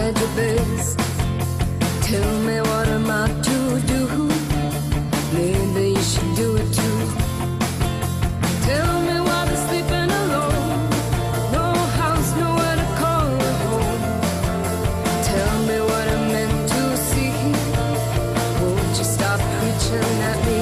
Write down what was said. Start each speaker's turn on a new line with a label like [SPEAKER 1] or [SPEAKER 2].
[SPEAKER 1] tried your best. Tell me what am I to do? Maybe you should do it too. Tell me why they're sleeping alone. No house, nowhere to call it home. Tell me what I'm meant to see. Won't you stop preaching at me?